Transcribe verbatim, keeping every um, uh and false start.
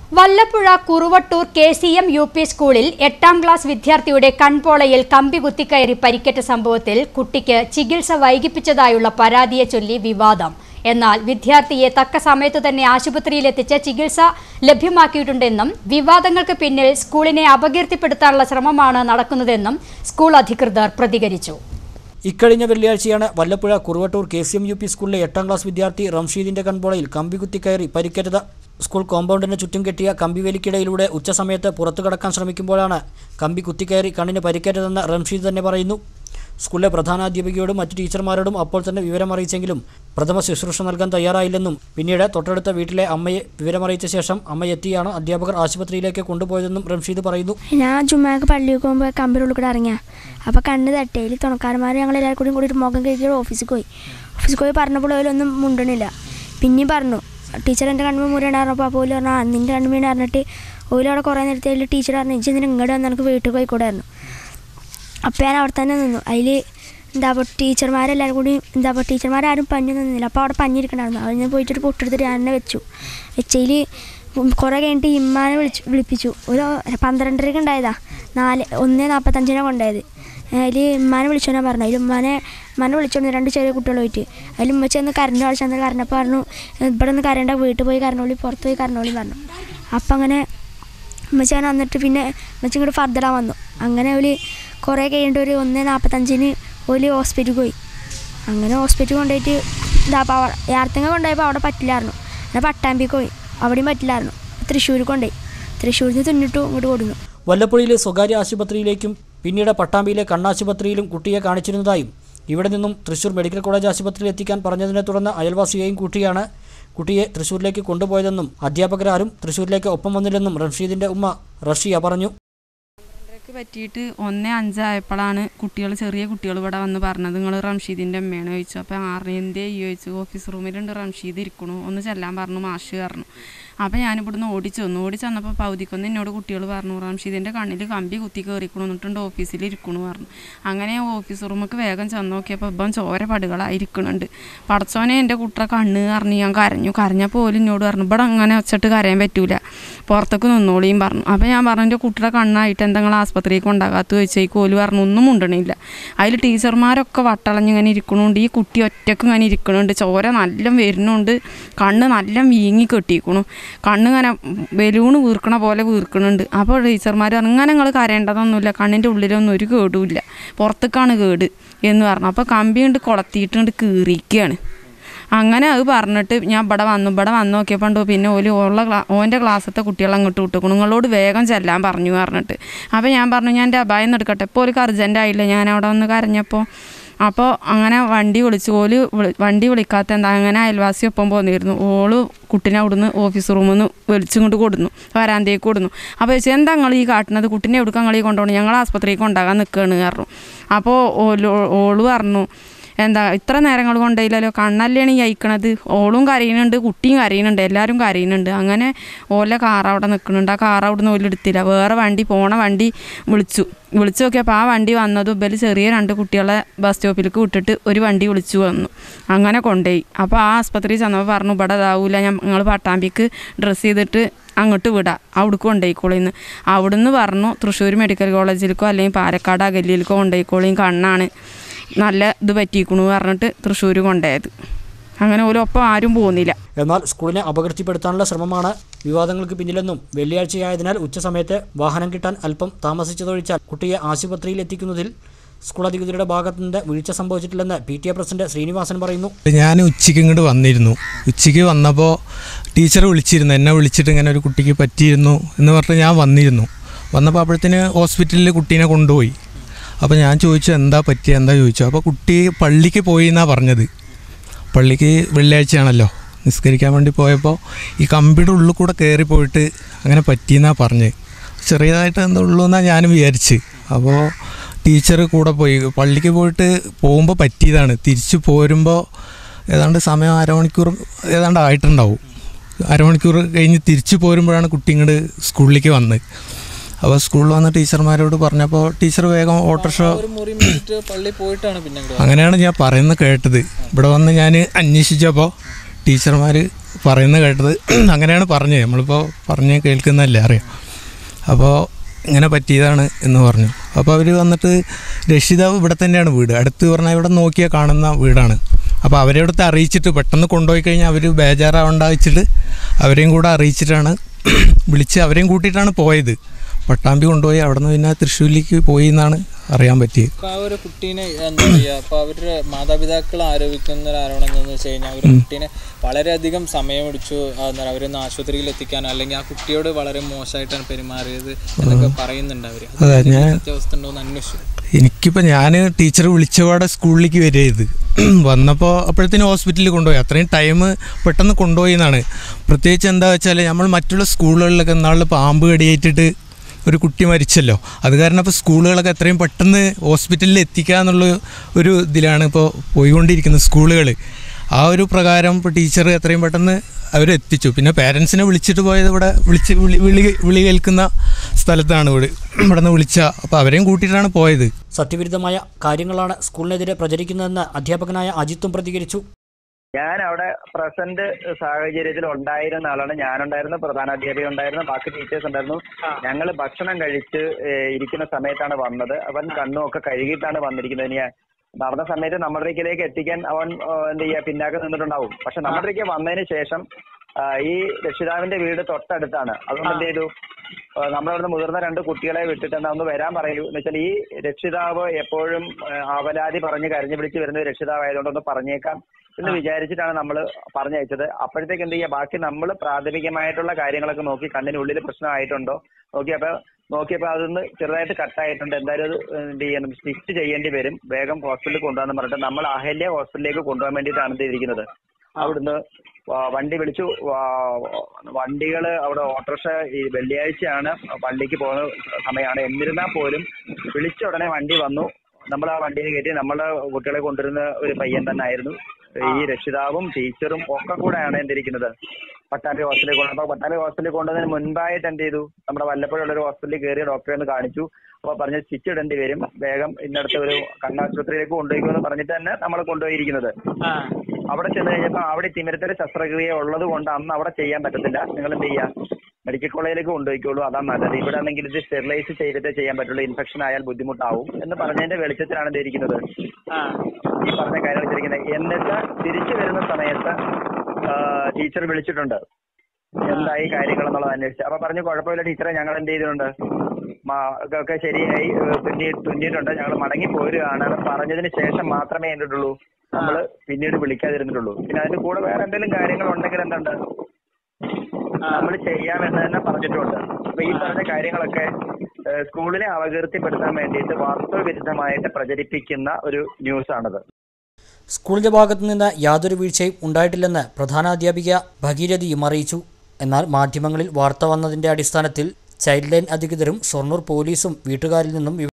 Vallappuzha Kuruvattoor K C M U P സ്കൂളിൽ എട്ടാം class വിദ്യാർത്ഥിയുടെ കൺപോളയിൽ കമ്പി കുത്തിക്കയറി പരിക്കേറ്റ സംഭവത്തിൽ കുട്ടിക്ക് ചികിത്സ വൈകിപ്പിച്ചതായുള്ള പരാതിയെ ചൊല്ലി വിവാദം. എന്നാൽ വിദ്യാർത്ഥിയെ തക്ക സമയത്തു തന്നെ ആശുപത്രിയിലെത്തിച്ച് ചികിത്സ ലഭ്യമാക്കിയിട്ടുണ്ടെന്നും വിവാദങ്ങൾക്ക് പിന്നിൽ സ്കൂളിനെ അപകീർത്തിപ്പെടുത്താനുള്ള ശ്രമമാണ് നടക്കുന്നതെന്നും സ്കൂൾ അധികൃതർ പ്രതികരിച്ചു. ഇക്കഴിഞ്ഞ വെള്ളിയാഴ്ചയാണ് Vallappuzha Kuruvattoor K C M U P സ്കൂളിലെ എട്ടാം ക്ലാസ് വിദ്യാർത്ഥി റംഷീദിന്റെ കൺപോളയിൽ കമ്പി കുത്തിക്കയറി പരിക്കേറ്റത്. സ്കൂൾ കോമ്പൗണ്ടിന് ചുറ്റും കെട്ടിയ കമ്പിവേലിക്കിടയിലൂടെ ഉച്ചസമയത്ത് പുറത്തു കടക്കാൻ ശ്രമിക്കുമ്പോഴാണ് കമ്പി കുത്തിക്കയറി കണ്ണിന് പരിക്കേറ്റതെന്ന് റംഷീദ് തന്നെ പറയുന്നു. സ്കൂളിലെ പ്രധാനാധ്യാപികയോടും മറ്റു ടീച്ചർമാരോടും അപ്പോൾ തന്നെ വിവരമറിയിച്ചെങ്കിലും പ്രഥമ ശുശ്രൂഷ നൽകാൻ തയ്യാറായില്ലെന്നും പിന്നീട് തൊട്ടടുത്ത വീട്ടിലെ അമ്മയെ വിവരമറിയിച്ച ശേഷം അമ്മയെത്തിയാണ് അധ്യാപകർ ആശുപത്രിയിലേക്ക് കൊണ്ടുപോയതെന്നും റംഷീദ് പറയുന്നു. ഞാൻ ജുമാക്ക് പള്ളിയിൽ പോകുമ്പോൾ കമ്പിനുള്ളിൽ കൂടെ ഇറങ്ങിയ അപ്പോൾ കണ്ണ് തട്ടയിൽ തുണക്കാരന്മാർ ഞങ്ങൾ എല്ലാവരും കൂടി കൂടിയിട്ട് മുഖം കഴിക്കുക ഓഫീസിൽ പോയി ഓഫീസിൽ പോയി പറഞ്ഞപ്പോൾ അതിലൊന്നും മുണ്ടണില്ല. പിന്നെയും പറഞ്ഞു ടീച്ചർ എൻ്റെ കണ്ണ് മുറിയാണ് പറഞ്ഞപ്പോൾ അപ്പോൾ ഓല് പറഞ്ഞാൽ നിൻ്റെ കണ്ണ് വീണ് പറഞ്ഞിട്ട് ഓല് അവിടെ കുറേ നേരത്തെ അതിൽ ടീച്ചർ പറഞ്ഞു ഇഞ്ചി ഇതിന് ഇങ്ങോട്ട് വന്ന് എനിക്ക് വീട്ടിൽ പോയിക്കൂടായിരുന്നു. അപ്പോൾ ഞാൻ അവിടെ തന്നെ നിന്നു. അതിൽ എന്താ അപ്പോൾ ടീച്ചർമാരെല്ലാവരും കൂടി എന്താ അപ്പോൾ ടീച്ചർമാരും പഞ്ഞു നിന്നില്ല. അപ്പോൾ അവിടെ പഞ്ഞിരിക്കണമായിരുന്നു. അവിടെ ഞാൻ പോയിട്ടൊരു പൊട്ടെടുത്തിട്ട് ഞാൻ തന്നെ വെച്ചു. വെച്ചതിൽ കുറേ കഴിഞ്ഞിട്ട് ഇമ്മാനെ വിളിച്ചു വിളിപ്പിച്ചു ഒരു പന്ത്രണ്ടരയ്ക്ക് ഉണ്ടായതാ നാല് ഒന്ന് നാൽപ്പത്തഞ്ചിനാണ് കൊണ്ടായത്. അതിൽ ഉമ്മാനെ വിളിച്ചോന്നാ പറഞ്ഞു. അതിൽ ഉമ്മാനെ ഉമ്മാനെ വിളിച്ചോണ്ട് രണ്ട് ചെറിയ കുട്ടികൾ പോയിട്ട് അതിൽ ഉമ്മച്ചി ഒന്ന് കരണ്ട് കളിച്ചെന്ന് കരണ്ടപ്പോൾ പറഞ്ഞു ഇവിടെ ഒന്ന് കരണ്ട വീട്ടിൽ പോയി കരണ്ടോളി പുറത്ത് പോയി കരണ്ടോളി പറഞ്ഞു. അപ്പം അങ്ങനെ ഉമ്മച്ചി അങ്ങനെ വന്നിട്ട് പിന്നെ ഉമ്മച്ചി ഇങ്ങോട്ട് ഫർദറാൻ വന്നു. അങ്ങനെ ഒരു കുറേ കഴിഞ്ഞിട്ട് ഒരു ഒന്ന് നാൽപ്പത്തഞ്ചിന് ഒരു ഹോസ്പിറ്റലിൽ പോയി. അങ്ങനെ ഹോസ്പിറ്റലിൽ കൊണ്ടുപോയിട്ട് ഇതാ അപ്പോൾ യാർത്തിങ്ങ കൊണ്ടുപോയപ്പോൾ അവിടെ പറ്റില്ലായിരുന്നു. അങ്ങനെ പട്ടാമ്പിക്ക് പോയി അവിടെയും പറ്റില്ലായിരുന്നു. തൃശ്ശൂർ കൊണ്ടുപോയി തൃശ്ശൂരിൽ നിന്ന് തുന്നിട്ടു ഇങ്ങോട്ട് കൊടുന്നു. വല്ലപ്പുഴയിലെ സ്വകാര്യ ആശുപത്രിയിലേക്കും പിന്നീട് പട്ടാമ്പിയിലെ കണ്ണാശുപത്രിയിലും കുട്ടിയെ കാണിച്ചിരുന്നതായും ഇവിടെ നിന്നും തൃശ്ശൂർ മെഡിക്കൽ കോളേജ് ആശുപത്രിയിൽ എത്തിക്കാൻ പറഞ്ഞതിനെ തുടർന്ന് അയൽവാസിയെയും കൂട്ടിയാണ് കുട്ടിയെ തൃശ്ശൂരിലേക്ക് കൊണ്ടുപോയതെന്നും അധ്യാപകരാരും തൃശ്ശൂരിലേക്ക് ഒപ്പം വന്നില്ലെന്നും റംഷീദിന്റെ ഉമ്മ റഷിയ പറഞ്ഞു. പറ്റിയിട്ട് ഒന്നേ അഞ്ചായപ്പോഴാണ് കുട്ടികൾ ചെറിയ കുട്ടികൾ ഇവിടെ വന്ന് പറഞ്ഞത് നിങ്ങൾ റംഷീദിൻ്റെ അമ്മയാണ് ചോദിച്ചു. അപ്പോൾ ആറിൻ്റെ ഈ ചോദിച്ചു ഓഫീസ് റൂമിലുണ്ട് റംഷീദ് ഇരിക്കണു ഒന്ന് ചെല്ലാൻ പറഞ്ഞു മാഷ് പറഞ്ഞു. അപ്പോൾ ഞാനിവിടുന്ന് ഓടിച്ചു വന്നു. ഓടിച്ചു വന്നപ്പോൾ പൗതിക്കൊന്ന് എന്നോട് കുട്ടികൾ പറഞ്ഞു റംഷീദിൻ്റെ കണ്ണിൽ കമ്പി കുത്തി കയറിക്കണു എന്നിട്ടുണ്ട് ഓഫീസിൽ ഇരിക്കണു പറഞ്ഞു. അങ്ങനെ ഓഫീസ് റൂമിലേക്ക് വേഗം ചെന്ന് നോക്കിയപ്പോൾ ഇപ്പം ചോര പടുകളായിരിക്കണുണ്ട്. പടച്ചോനെ എൻ്റെ കുട്ടിയുടെ കണ്ണ് പറഞ്ഞ് ഞാൻ കരഞ്ഞു. കരഞ്ഞപ്പോൾ പോലും എന്നോട് പറഞ്ഞു ഇവിടെ അങ്ങനെ വെച്ചിട്ട് കരയാൻ പറ്റൂല പുറത്തേക്ക് നിന്നോളിയും പറഞ്ഞു. അപ്പോൾ ഞാൻ പറഞ്ഞു എൻ്റെ കുട്ടിയുടെ കണ്ണായിട്ട് എന്തെങ്കിലും ആസ്പത്രിക്ക് ഉണ്ടാകാത്ത ചോദിച്ചേക്ക് ഓല് പറഞ്ഞു ഒന്നും ഉണ്ടണില്ല. അതിൽ ടീച്ചർമാരൊക്കെ വട്ടളഞ്ഞ് ഇങ്ങനെ ഇരിക്കണുണ്ട്. ഈ കുട്ടി ഒറ്റക്ക് ഇങ്ങനെ ഇരിക്കണുണ്ട്. ചോര നല്ല വരുന്നുണ്ട്. കണ്ണ് നല്ല വീങ്ങി കെട്ടിക്കണു. കണ്ണിങ്ങനെ ബലൂണ് വീർക്കണ പോലെ വീർക്കണുണ്ട്. അപ്പോൾ ടീച്ചർമാർ പറഞ്ഞു ഇങ്ങനെ നിങ്ങൾ കരയേണ്ടതൊന്നുമില്ല കണ്ണിൻ്റെ ഉള്ളിലൊന്നും ഒരു കേടുമില്ല പുറത്തേക്കാണ് കേട് എന്ന് പറഞ്ഞു. അപ്പോൾ കമ്പി കൊണ്ട് കൊളത്തിയിട്ടുണ്ട് കീറിയിരിക്കുകയാണ്. അങ്ങനെ അത് പറഞ്ഞിട്ട് ഞാൻ ഇവിടെ വന്നു. ഇവിടെ വന്ന് നോക്കിയപ്പോൾ പിന്നെ ഓല് ഉള്ള ക്ലാ ഓൻ്റെ ക്ലാസ്സിലത്തെ കുട്ടികൾ അങ്ങോട്ട് വിട്ടു നിങ്ങളോട് വേഗം ചെല്ലാൻ പറഞ്ഞു പറഞ്ഞിട്ട്. അപ്പോൾ ഞാൻ പറഞ്ഞു ഞാൻ എൻ്റെ അപായം എടുക്കട്ടെ ഇപ്പോൾ ഒരു അർജൻ്റ് ആയില്ല ഞാൻ അവിടെ വന്ന് കരഞ്ഞപ്പോൾ. അപ്പോൾ അങ്ങനെ വണ്ടി വിളിച്ചു. ഓല് വിളി വണ്ടി വിളിക്കാത്ത എന്താ അങ്ങനെ അയൽവാസി ഒപ്പം പോന്നിരുന്നു. ഓള് കുട്ടീനെ അവിടുന്ന് ഓഫീസ് റൂമിൽ നിന്ന് വിളിച്ചുകൊണ്ട് കൊടുന്നു വരാന്തേക്ക് കൊടുന്നു. അപ്പോൾ ചോദിച്ചു എന്താ നിങ്ങൾ ഈ കാട്ടുന്നത് കുട്ടീനെ എവിടേക്ക് നിങ്ങൾ ഈ കൊണ്ടുപോകണം ഞങ്ങൾ ആസ്പത്രിക്ക് കൊണ്ടാകാൻ നിൽക്കുകയാണ് പറഞ്ഞു. അപ്പോൾ ഓല് ഓള് പറഞ്ഞു എന്താ ഇത്ര നേരങ്ങൾ കൊണ്ടുപോയില്ലല്ലോ കണ്ണല്ലാണ് ഈ അയക്കണത് ഓളും കരയുന്നുണ്ട് കുട്ടിയും കരയുന്നുണ്ട് എല്ലാവരും കരയുന്നുണ്ട്. അങ്ങനെ ഓലെ കാർ അവിടെ നിൽക്കുന്നുണ്ട്. ആ കാർ അവിടെ നിന്ന് ഓല് എടുത്തില്ല വേറെ വണ്ടി പോണ വണ്ടി വിളിച്ചു. വിളിച്ചു നോക്കിയപ്പോൾ ആ വണ്ടി വന്നതും ഇവര് ചെറിയ രണ്ട് കുട്ടികളെ ബസ് സ്റ്റോപ്പിലേക്ക് വിട്ടിട്ട് ഒരു വണ്ടി വിളിച്ചു വന്നു. അങ്ങനെ കൊണ്ടുപോയി. അപ്പോൾ ആ ആസ്പത്രിയിൽ ചെന്നപ്പോൾ പറഞ്ഞു ഇവിടെ ഇതാവില്ല ഞങ്ങൾ പട്ടാമ്പിക്ക് ഡ്രസ്സ് ചെയ്തിട്ട് അങ്ങോട്ട് വിടാം അവിടേക്ക് കൊണ്ടുപോയിക്കോളിന്ന്. അവിടുന്ന് പറഞ്ഞു തൃശ്ശൂർ മെഡിക്കൽ കോളേജിലേക്കോ അല്ലെങ്കിൽ പാലക്കാട് അഗല്യയിലേക്കോ കൊണ്ടുപോയിക്കോളിയും കണ്ണാണ് നല്ല ഇത് പറ്റിക്കണു പറഞ്ഞിട്ട് തൃശ്ശൂർ കൊണ്ടുപോയത്. അങ്ങനെ ഓരോ ഒപ്പം ആരും പോകുന്നില്ല. എന്നാൽ സ്കൂളിനെ അപകീർത്തിപ്പെടുത്താനുള്ള ശ്രമമാണ് വിവാദങ്ങൾക്ക് പിന്നിലെന്നും വെള്ളിയാഴ്ചയായതിനാൽ ഉച്ചസമയത്ത് വാഹനം കിട്ടാൻ അല്പം താമസിച്ചതൊഴിച്ചാൽ കുട്ടിയെ ആശുപത്രിയിൽ എത്തിക്കുന്നതിൽ സ്കൂൾ അധികൃതരുടെ ഭാഗത്തു നിന്ന് വീഴ്ച സംഭവിച്ചിട്ടില്ലെന്ന് P T A president Srinivasan പറയുന്നു. ഞാൻ ഉച്ചയ്ക്ക് ഇങ്ങോട്ട് വന്നിരുന്നു. ഉച്ചയ്ക്ക് വന്നപ്പോൾ ടീച്ചർ വിളിച്ചിരുന്നു എന്നെ വിളിച്ചിട്ട് ഇങ്ങനെ ഒരു കുട്ടിക്ക് പറ്റിയിരുന്നു എന്ന് പറഞ്ഞിട്ട് ഞാൻ വന്നിരുന്നു. വന്നപ്പോൾ അപ്പോഴത്തേന് ഹോസ്പിറ്റലിൽ കുട്ടീനെ കൊണ്ടുപോയി. അപ്പോൾ ഞാൻ ചോദിച്ചു എന്താ പറ്റിയ എന്താ ചോദിച്ചു. അപ്പോൾ കുട്ടി പള്ളിക്ക് പോയി എന്നാണ് പറഞ്ഞത്. പള്ളിക്ക് വെള്ളിയാഴ്ചയാണല്ലോ നിസ്കരിക്കാൻ വേണ്ടി പോയപ്പോൾ ഈ കമ്പിയുടെ ഉള്ളിൽ കൂടെ കയറി പോയിട്ട് അങ്ങനെ പറ്റിയെന്നാണ് പറഞ്ഞത്. ചെറിയതായിട്ട് എന്താ ഉള്ളൂ എന്നാണ് ഞാനും വിചാരിച്ച്. അപ്പോൾ ടീച്ചർ കൂടെ പോയി പള്ളിക്ക് പോയിട്ട് പോകുമ്പോൾ പറ്റിയതാണ്. തിരിച്ച് പോരുമ്പോൾ ഏതാണ്ട് സമയം അരമണിക്കൂർ ഏതാണ്ട് ആയിട്ടുണ്ടാവും. അരമണിക്കൂർ കഴിഞ്ഞ് തിരിച്ച് പോരുമ്പോഴാണ് കുട്ടി ഇങ്ങോട്ട് സ്കൂളിലേക്ക് വന്നത്. അപ്പോൾ സ്കൂളിൽ വന്ന് ടീച്ചർമാരോട് പറഞ്ഞപ്പോൾ ടീച്ചർ വേഗം ഓട്ടോറിക്ഷ അങ്ങനെയാണ് ഞാൻ പറയുന്നത് കേട്ടത്. ഇവിടെ വന്ന് ഞാൻ അന്വേഷിച്ചപ്പോൾ ടീച്ചർമാർ പറയുന്നത് കേട്ടത് അങ്ങനെയാണ് പറഞ്ഞത്. നമ്മളിപ്പോൾ പറഞ്ഞ് കേൾക്കുന്നതല്ലേ അറിയാം. അപ്പോൾ ഇങ്ങനെ പറ്റിയതാണ് എന്ന് പറഞ്ഞു. അപ്പോൾ അവർ വന്നിട്ട് രക്ഷിതാവ് ഇവിടെ തന്നെയാണ് വീട്, അടുത്ത് പറഞ്ഞാൽ ഇവിടെ നോക്കിയാൽ കാണുന്ന വീടാണ്. അപ്പോൾ അവരെ അടുത്ത് അറിയിച്ചിട്ട് പെട്ടെന്ന് കൊണ്ടുപോയി കഴിഞ്ഞാൽ അവർ ബേജാറാവണ്ട വെച്ചിട്ട് അവരെയും കൂടെ അറിയിച്ചിട്ടാണ് വിളിച്ച് അവരെയും കൂട്ടിയിട്ടാണ് പോയത്. പട്ടാമ്പി കൊണ്ടുപോയി അവിടെ നിന്ന് പിന്നെ തൃശ്ശൂരിലേക്ക് പോയി എന്നാണ് അറിയാൻ പറ്റിയത്. അപ്പോൾ ആ ഒരു കുട്ടീനെ എന്താ പറയുക, അപ്പോൾ അവരുടെ മാതാപിതാക്കൾ ആരോപിക്കുന്ന ഒരു ആരോപണം എന്താണെന്ന് വെച്ച് കഴിഞ്ഞാൽ ഒരു കുട്ടീനെ വളരെയധികം സമയമെടുത്തു അവരൊന്ന് ആശുപത്രിയിൽ എത്തിക്കാനോ അല്ലെങ്കിൽ ആ കുട്ടിയോട് വളരെ മോശമായിട്ടാണ് പെരുമാറിയത് എന്നൊക്കെ പറയുന്നുണ്ട് അവർ. അതെ, ഞാൻ സത്യാവസ്ഥ ഉണ്ടോ എന്ന് അന്വേഷിച്ചു. എനിക്കിപ്പോൾ ഞാൻ ടീച്ചർ വിളിച്ചപാടെ സ്കൂളിലേക്ക് വരികയത് വന്നപ്പോൾ അപ്പോഴത്തേനും ഹോസ്പിറ്റലിൽ കൊണ്ടുപോയി. അത്രയും ടൈം പെട്ടെന്ന് കൊണ്ടുപോയി എന്നാണ്. പ്രത്യേകിച്ച് എന്താ വെച്ചാൽ നമ്മൾ മറ്റുള്ള സ്കൂളുകളിലൊക്കെ നാളിൽ പാമ്പ് കടിയേറ്റിട്ട് ഒരു കുട്ടി മരിച്ചല്ലോ, അത് കാരണം ഇപ്പോൾ സ്കൂളുകളൊക്കെ എത്രയും പെട്ടെന്ന് ഹോസ്പിറ്റലിൽ എത്തിക്കുക എന്നുള്ള ഒരു ഇതിലാണ് ഇപ്പോൾ പോയിക്കൊണ്ടിരിക്കുന്നത് സ്കൂളുകൾ. ആ ഒരു പ്രകാരം ഇപ്പോൾ ടീച്ചർ എത്രയും പെട്ടെന്ന് അവരെത്തിച്ചു. പിന്നെ പേരൻസിനെ വിളിച്ചിട്ട് പോയത് ഇവിടെ വിളിച്ച് വിളി വിളി വിളി കേൾക്കുന്ന സ്ഥലത്താണ് ഇവിടെ ഇവിടെ നിന്ന് വിളിച്ച. അപ്പോൾ അവരെയും കൂട്ടിയിട്ടാണ് പോയത്. സത്യവിരുദ്ധമായ കാര്യങ്ങളാണ് സ്കൂളിനെതിരെ പ്രചരിക്കുന്നതെന്ന് അധ്യാപകനായ അജിത്തും പ്രതികരിച്ചു. ഞാൻ അവിടെ പ്രസന്റ് സാഹചര്യത്തിൽ ഉണ്ടായിരുന്ന ആളാണ്. ഞാനുണ്ടായിരുന്നു, പ്രധാനാധ്യാപിക ഉണ്ടായിരുന്നു, ബാക്കി ടീച്ചേഴ്സ് ഉണ്ടായിരുന്നു. ഞങ്ങൾ ഭക്ഷണം കഴിച്ച് ഇരിക്കുന്ന സമയത്താണ് വന്നത്. അവൻ കണ്ണും ഒക്കെ കഴുകിയിട്ടാണ് വന്നിരിക്കുന്നത്. ഇനി നടന്ന സമയത്ത് നമ്മുടെ ഇതിലേക്ക് എത്തിക്കാൻ അവൻ എന്ത് ചെയ്യാ പിന്നാക്കം നിന്നിട്ടുണ്ടാവും. പക്ഷെ നമ്മുടെ ഇതിലേക്ക് വന്നതിന് ശേഷം ഈ രക്ഷിതാവിന്റെ വീട് തൊട്ടടുത്താണ്. അതുകൊണ്ട് എന്ത് ചെയ്തു, നമ്മളവിടുന്ന് മുതിർന്ന രണ്ട് കുട്ടികളെ വിട്ടിട്ട് ഒന്ന് വരാൻ പറയൂ എന്ന് വെച്ചാൽ ഈ രക്ഷിതാവ് എപ്പോഴും അവലാതി പറഞ്ഞ് കരഞ്ഞു പിടിച്ച് വരുന്ന രക്ഷിതാവായതുകൊണ്ട് ഒന്ന് പറഞ്ഞേക്കാം എന്ന് വിചാരിച്ചിട്ടാണ് നമ്മൾ പറഞ്ഞയച്ചത്. അപ്പോഴത്തേക്ക് എന്ത് ചെയ്യുക, ബാക്കി നമ്മൾ പ്രാഥമികമായിട്ടുള്ള കാര്യങ്ങളൊക്കെ നോക്കി കണ്ണിനുള്ളിൽ പ്രശ്നമായിട്ടുണ്ടോ നോക്കിയപ്പോൾ നോക്കിയപ്പോൾ അതൊന്ന് ചെറുതായിട്ട് കട്ടായിട്ടുണ്ട്. എന്തായാലും അത് എന്ത് ചെയ്യണം, സ്റ്റിച്ച് ചെയ്യേണ്ടി വരും, വേഗം ഹോസ്പിറ്റലിൽ കൊണ്ടുപോകാന്ന് പറഞ്ഞിട്ട് നമ്മൾ അഹല്യ ഹോസ്പിറ്റലിലേക്ക് കൊണ്ടുപോകാൻ വേണ്ടിയിട്ടാണ് എന്തിരിക്കുന്നത്. അവിടുന്ന് വണ്ടി വിളിച്ചു. വണ്ടികൾ അവിടെ ഓട്ടോറിക്ഷ ഈ വെള്ളിയാഴ്ചയാണ് പള്ളിക്ക് പോകുന്ന സമയമാണ്. എന്നിരുന്നാൽ പോലും വിളിച്ച ഉടനെ വണ്ടി വന്നു. നമ്മൾ ആ വണ്ടിയിൽ കയറ്റി നമ്മളെ കുട്ടികളെ കൊണ്ടുവരുന്ന ഒരു പയ്യൻ തന്നെ ആയിരുന്നു. ഈ രക്ഷിതാവും ടീച്ചറും ഒക്കെ കൂടെയാണ് എന്തിരിക്കുന്നത് പട്ടാമ്പി ഹോസ്പിറ്റലിൽ കൊണ്ടു. അപ്പൊ പട്ടാമ്പി ഹോസ്പിറ്റലിൽ കൊണ്ടുവന്നതിന് മുൻപായിട്ട് എന്ത് ചെയ്തു, നമ്മുടെ വല്ലപ്പോഴുള്ള ഒരു ഹോസ്പിറ്റലിൽ കയറിയ ഡോക്ടറെ ഒന്ന് കാണിച്ചു. അപ്പൊ പറഞ്ഞ് സ്റ്റിച്ച് ഇടേണ്ടി വരും, വേഗം ഇന്നടുത്ത് ഒരു കണ്ണാശുപത്രിയിലേക്ക് കൊണ്ടുപോയിക്കുമെന്ന് പറഞ്ഞിട്ട് തന്നെ നമ്മൾ കൊണ്ടുപോയിരിക്കുന്നത്. അവിടെ ചെന്ന് കഴിഞ്ഞപ്പോൾ അവിടെ തിമിരത്തൊരു ശസ്ത്രക്രിയ ഉള്ളത് കൊണ്ട് അന്ന് അവിടെ ചെയ്യാൻ പറ്റത്തില്ല. നിങ്ങൾ എന്ത് ചെയ്യാം, മെഡിക്കൽ കോളേജിലേക്ക് കൊണ്ടുപോയിക്കോളൂ, അതാണ് നല്ലത്. ഇവിടെ ആണെങ്കിൽ ഇത് സ്റ്റെറിലൈസ് ചെയ്തിട്ടേ ചെയ്യാൻ പറ്റുള്ളൂ, ഇൻഫെക്ഷൻ ആയാൽ ബുദ്ധിമുട്ടാവും എന്ന് പറഞ്ഞതിന്റെ വെളിച്ചത്തിലാണ് ഇത് ഇരിക്കുന്നത്. ഈ പറഞ്ഞ കാര്യം വെച്ചിരിക്കുന്നത്. എന്നിട്ട് തിരിച്ചു വരുന്ന സമയത്ത് ടീച്ചർ വിളിച്ചിട്ടുണ്ട്, എന്തായി കാര്യങ്ങൾ എന്നുള്ളത് അന്വേഷിച്ചു. അപ്പൊ പറഞ്ഞു കുഴപ്പമില്ല ടീച്ചറെ, ഞങ്ങൾ എന്ത് ചെയ്തിട്ടുണ്ട്, ഒക്കെ ശരിയായി, തുന്നി തുന്നിയിട്ടുണ്ട്, ഞങ്ങൾ മടങ്ങി പോരുകയാണ് പറഞ്ഞതിന് ശേഷം മാത്രമേ എന്തിട്ടുള്ളൂ നമ്മള് പിന്നീട് വിളിക്കാതിരുന്നിട്ടുള്ളൂ. പിന്നെ അതിന്റെ കൂടെ വേറെ എന്തെങ്കിലും കാര്യങ്ങൾ ഉണ്ടെങ്കിൽ എന്തുണ്ട് നമ്മൾ ചെയ്യാമെന്ന് തന്നെ പറഞ്ഞിട്ടുണ്ട്. അപ്പൊ ഈ പറഞ്ഞ കാര്യങ്ങളൊക്കെ സ്കൂളിനെ അപകീർത്തിപ്പെടുത്താൻ വേണ്ടിയിട്ട് വാസ്തവവിരുദ്ധമായിട്ട് പ്രചരിപ്പിക്കുന്ന ഒരു ന്യൂസ് ആണിത്. സ്കൂളിന്റെ ഭാഗത്തു നിന്ന് യാതൊരു വീഴ്ചയും ഉണ്ടായിട്ടില്ലെന്ന് പ്രധാനാധ്യാപിക ഭഗീരഥിയും അറിയിച്ചു. എന്നാൽ മാധ്യമങ്ങളിൽ വാർത്ത വന്നതിന്റെ അടിസ്ഥാനത്തിൽ ചൈൽഡ് ലൈൻ അധികൃതരും ഷൊർണൂർ പോലീസും വീട്ടുകാരിൽ നിന്നും